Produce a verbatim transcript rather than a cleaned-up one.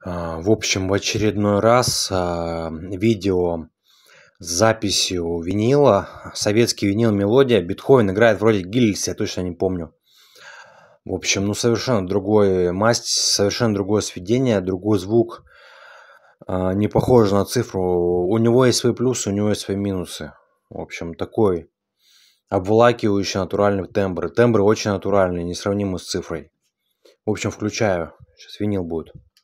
А, В общем, в очередной раз а, видео с записью винила. Советский винил «Мелодия». Бетховен играет вроде Гиллис, я точно не помню. В общем, ну совершенно другой масть, совершенно другое сведение, другой звук. а, Не похоже на цифру. У него есть свои плюсы, у него есть свои минусы. В общем, такой обволакивающий натуральный тембр. Тембры очень натуральные, несравнимы с цифрой. В общем, включаю. Сейчас винил будет.